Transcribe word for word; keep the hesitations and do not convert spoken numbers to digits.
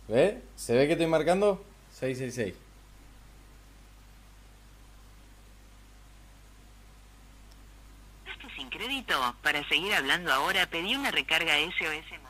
¿Ves? ¿Se ve que estoy marcando? seis seis seis. ¿Este sin crédito? Para seguir hablando ahora, pedí una recarga S O S.